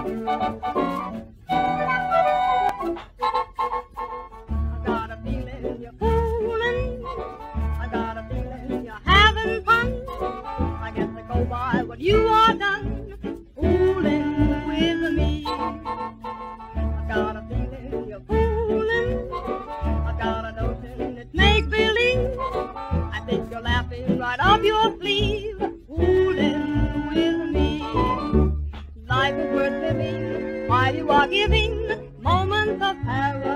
got a feeling you're fooling. I got a feeling you're having fun. I guess I go by what you are done, fooling with me. I got a feeling you're fooling. I got a notion it's make-believe. I think you're laughing right off your sleeve, fooling with me. Life is worth living while you are giving moments of paradise.